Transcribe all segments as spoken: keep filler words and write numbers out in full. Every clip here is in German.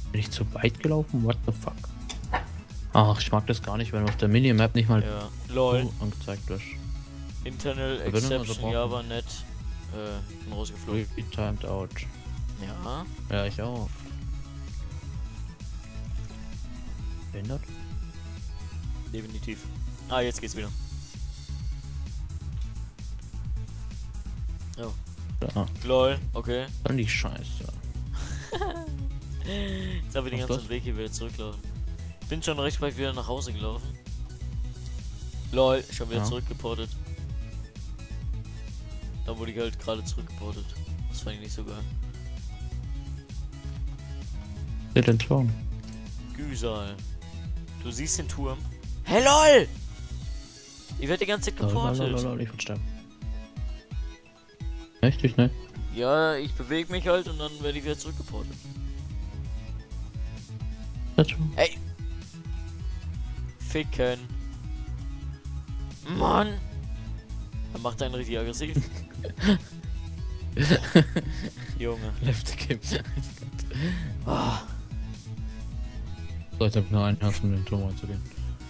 Bin ich zu weit gelaufen? What the fuck? Ach, ich mag das gar nicht, wenn auf der Minimap nicht mal Ja. Lol. angezeigt wird. Internal Da wird immer Exception unterbrochen. Java net. Äh, bin rausgeflogen. Be timed out. Ja. Ja, ich auch. Behindert? Definitiv. Ah, jetzt geht's wieder. Oh. Ja, Lol, okay. dann die Scheiße. Jetzt habe ich den Was ganzen los? Weg hier wieder zurücklaufen. Bin schon recht weit wieder nach Hause gelaufen. Lol, schon wieder Ja. zurückgeportet. Da wurde ich halt gerade zurückgeportet. Das fand ich nicht so geil. Seht den Turm. Güsal. Du siehst den Turm. Hey lol! Ich werde die ganze Zeit geportet. Lalalala, ich würd sterben. Echt? Ich nicht? Ja, ich bewege mich halt und dann werde ich wieder zurückgeportet. Das schon. Ey! Ficken. Mann! Er macht einen richtig aggressiv. Junge. Left Game. Ah. So, jetzt hab ich nur einen Herz, um den Turm anzugehen.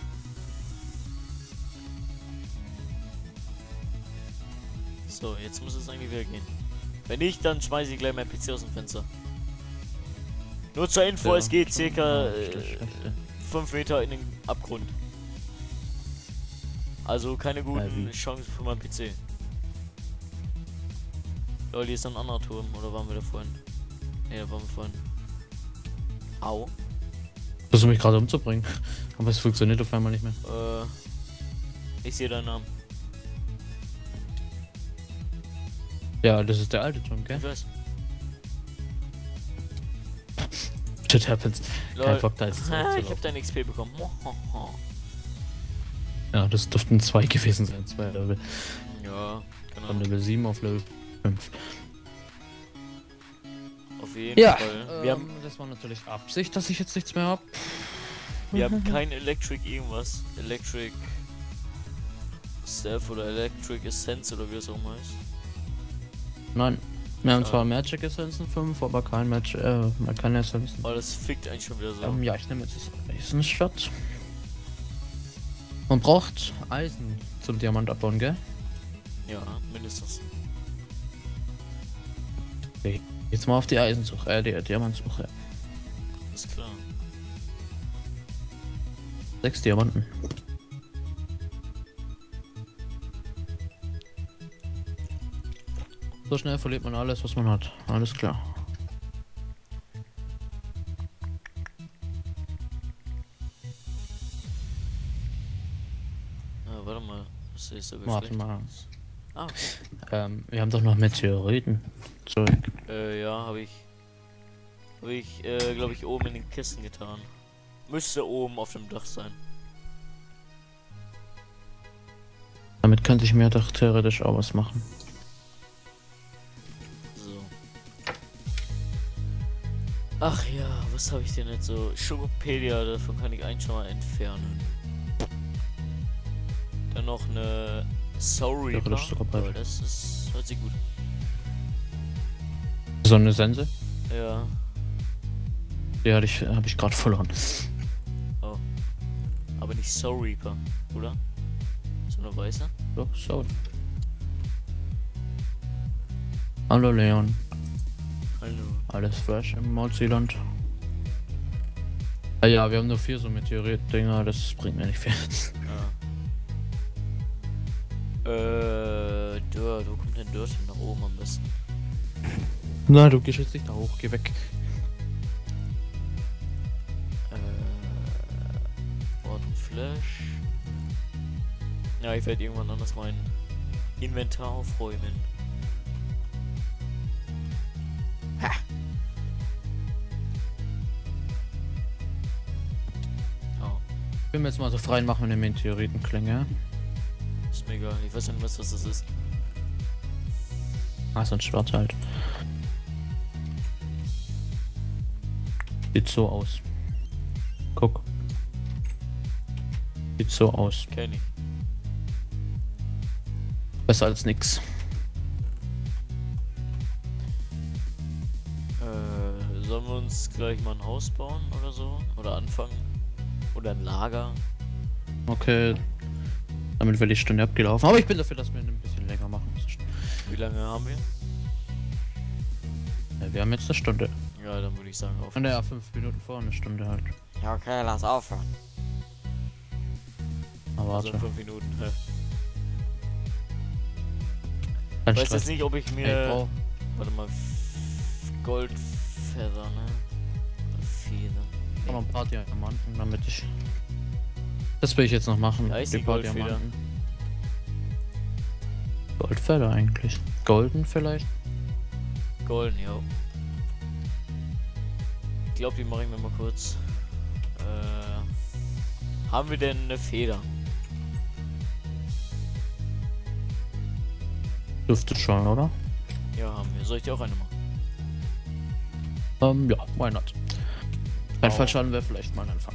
So, jetzt muss es eigentlich wieder gehen. Wenn nicht, dann schmeiße ich gleich mein P C aus dem Fenster. Nur zur Info, Ja, es geht schon. circa Ja, das ist äh, schlecht, ey. fünf Meter in den Abgrund. Also keine guten wie? Chancen für meinen P C. Lol, hier ist noch ein anderer Turm, oder waren wir da vorhin? Ne, da waren wir vorhin. Au. Versuch mich gerade umzubringen. Aber es funktioniert auf einmal nicht mehr. Äh, ich sehe deinen Namen. Ja, das ist der alte Turm, gell? Ich weiß. Shit happens. Lol. Kein Bock da jetzt Ah, ich zurückzulaufen. hab dein X P bekommen. Ja, das dürften zwei gewesen sein. Zwei Level. Ja, Von genau. Level sieben auf Level fünf. Auf jeden Ja, Fall. Wir, ähm, haben, das war natürlich Absicht, dass ich jetzt nichts mehr hab. wir haben kein Electric irgendwas. Electric Staff oder Electric Essence oder wie es auch immer heißt. Nein. Wir haben Ah. zwar Magic Essenzen fünf, aber kein Match, äh, keine Essenzen. Aber das fickt eigentlich schon wieder so. Ähm, ja, ich nehme jetzt das Eisenschwert. Man braucht Eisen zum Diamant abbauen, gell? Ja, mindestens. Okay. Jetzt mal auf die Eisensuche, äh, die Diamantsuche. Ist klar. Sechs Diamanten. So schnell verliert man alles, was man hat. Alles klar. Ah, warte mal. Das ist so Warte schlecht. mal. Ah, okay. Ähm, wir haben doch noch Meteoriten. Zurück. Äh, ja, habe ich. Habe ich, äh, glaube ich, oben in den Kisten getan. Müsste oben auf dem Dach sein. Damit könnte ich mir doch theoretisch auch was machen. So. Ach ja, was habe ich denn jetzt so? Schokopedia, davon kann ich eigentlich schon mal entfernen. Dann noch eine Sorry. Ja, das ist doch aber das ist. Hört sich gut. So eine Sense? Ja. Die hatte ich, habe ich gerade verloren. Oh. Aber nicht Soul Reaper, oder? So eine weiße? Doch, so. Hallo Leon. Hallo. Alles fresh im Neuseeland. Ah ja, wir haben nur vier so Meteorit-Dinger, das bringt mir nicht viel. Ja. Äh, Dirt, wo kommt denn Dirt hin? Nach oben am besten. Nein, du gehst jetzt nicht da hoch, geh weg. Äh, Ort und Flash. Ja, ich werde irgendwann anders mein Inventar aufräumen. Ha! Oh, Ich will mir jetzt mal so frei machen mit den Meteoritenklänge. ist mir egal. Ich weiß ja nicht, was das ist. Ah, so ein Schwert halt. Sieht so aus. Guck. Sieht so aus. Kenn ich. Besser als nix. Äh, Sollen wir uns gleich mal ein Haus bauen oder so? Oder anfangen? Oder ein Lager? Okay. Damit wäre die Stunde abgelaufen. Aber ich bin dafür, dass wir ein bisschen länger machen. Wie lange haben wir? Ja, wir haben jetzt eine Stunde. Ja, dann würde ich sagen auf. Naja, fünf Minuten vor eine Stunde halt. Ja, okay, lass aufhören. Aber Also warte. in fünf Minuten. Hä? Kein Ich weiß Stress. jetzt nicht, ob ich mir. Ey, Bro. Warte mal. F- Goldfeder, ne? Oder Feder. Ich brauch noch ein paar Diamanten, damit ich... Das will ich jetzt noch machen. Da ist die Goldfeder. Goldfeder eigentlich. Golden vielleicht? Golden, ja. Ich glaube, die mache ich mir mal kurz. Äh, haben wir denn eine Feder? Dürfte schon, oder? Ja, haben wir. Soll ich dir auch eine machen? Ähm, ja, why not? Ein Au. Fallschaden wäre vielleicht mal ein Anfang.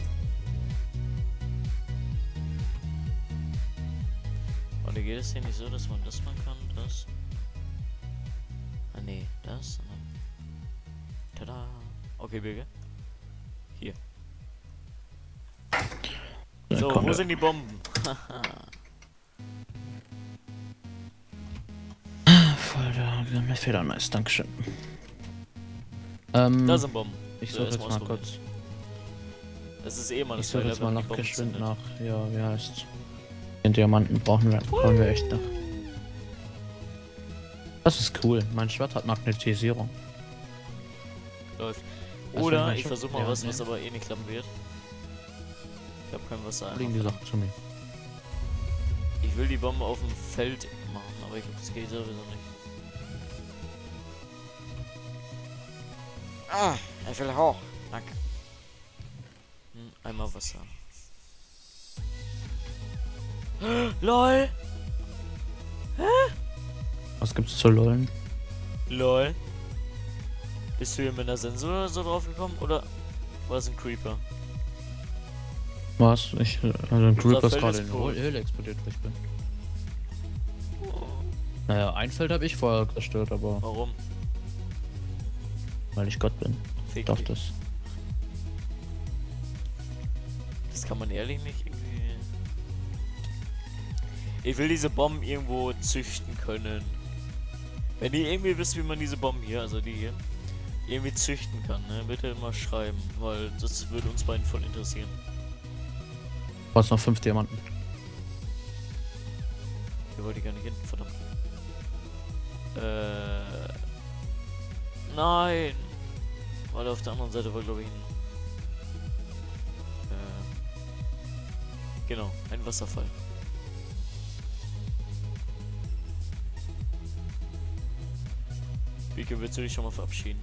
Und geht es hier nicht so, dass man das machen kann? Das. Ah, nee, das. Und dann. Tada. Okay, Birge. Hier. Dann So, kommt wo der- sind die Bomben? Haha. Voll da, wir haben eine Feder, nice, dankeschön. Ähm, Da sind Bomben. ich So, suche jetzt erstmal mal ausprobieren. kurz. Das ist eh mal Ich das suche Highlight, jetzt mal wenn nach die Bomben geschwind zündet. nach, ja, wie heißt's? Den Diamanten brauchen wir, brauchen wir echt noch. Das ist cool, mein Schwert hat Magnetisierung. Läuft. Das Oder will ich ich versuche schon- mal ja, was, nee. was aber eh nicht klappen wird. Ich habe kein Wasser. Liegen die einfach. Sachen zu mir. Ich will die Bombe auf dem Feld machen, aber ich glaube, das geht sowieso nicht. Ah, ich will hoch. Danke. Hm, einmal Wasser. LOL! Was gibt's zu lollen? LOL! Bist du hier mit einer Sensor oder so drauf gekommen? Oder war es ein Creeper? Was? Ich, also ein Creeper ist Feld gerade ist in die cool. Höhle explodiert, wo ich bin. Naja, ein Feld habe ich vorher zerstört, aber Warum? weil ich Gott bin, Fick darf dich. das. Das kann man ehrlich nicht irgendwie. Ich will diese Bomben irgendwo züchten können. Wenn ihr irgendwie wisst, wie man diese Bomben hier, also die hier, irgendwie züchten kann, ne? Bitte mal schreiben, weil das würde uns beiden voll interessieren. Du brauchst noch fünf Diamanten. Hier wollte ich gar nicht hin, verdammt. Äh. Nein! Weil auf der anderen Seite war, glaube ich, ein. Äh. Genau, ein Wasserfall. Bike, willst du dich schon mal verabschieden?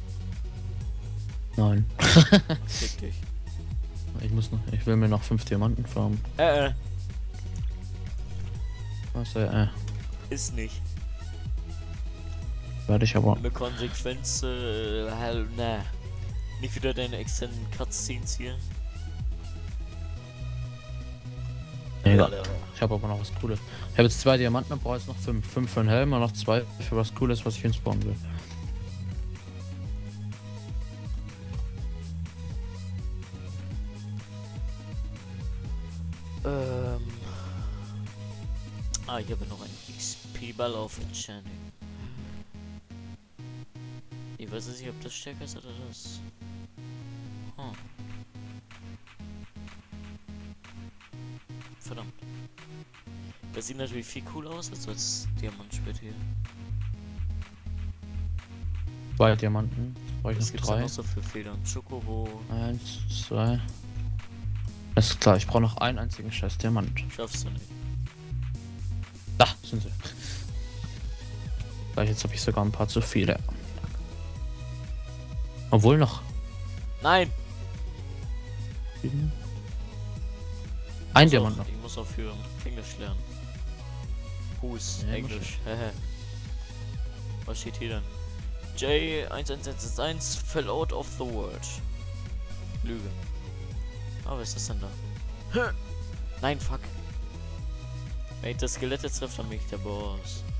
Nein. Fick dich. Ich muss noch, ich will mir noch fünf Diamanten farmen. Äh, äh, Was, äh, äh, ist nicht. werde ich aber. Eine Konsequenz, äh, hell, ne. Nicht wieder deine Extended Cutscenes hier. Egal. Ich habe aber noch was Cooles. Ich habe jetzt zwei Diamanten, dann brauche ich jetzt noch fünf. Fünf für den Helm und noch zwei für was Cooles, was ich hinspawnen will. Ähm. Ah, ich habe noch ein X P-Ball auf Enchanting. Ich weiß nicht, ob das stärker ist oder das. Hm. Verdammt. Das sieht natürlich viel cooler aus als das Diamantschwert hier. Zwei Diamanten. Jetzt brauche ich Was noch gibt's denn drei. noch so für Federn? Chocobo. Eins, zwei. Ist klar, ich brauche noch einen einzigen scheiß Diamant. Schaffst du nicht. Da sind sie. Gleich, jetzt habe ich sogar ein paar zu viele. Obwohl noch. Nein! sieben. Ein Muss Diamant auch, noch. Ich muss auch für Englisch lernen. Hus, Ja, Englisch. Hehe. Was steht hier denn? J eins eins eins eins eins fell out of the world. Lüge. Ah, was ist das denn da? Nein, fuck. Wenn ich das Skelett jetzt treffe, dann bin ich der Boss.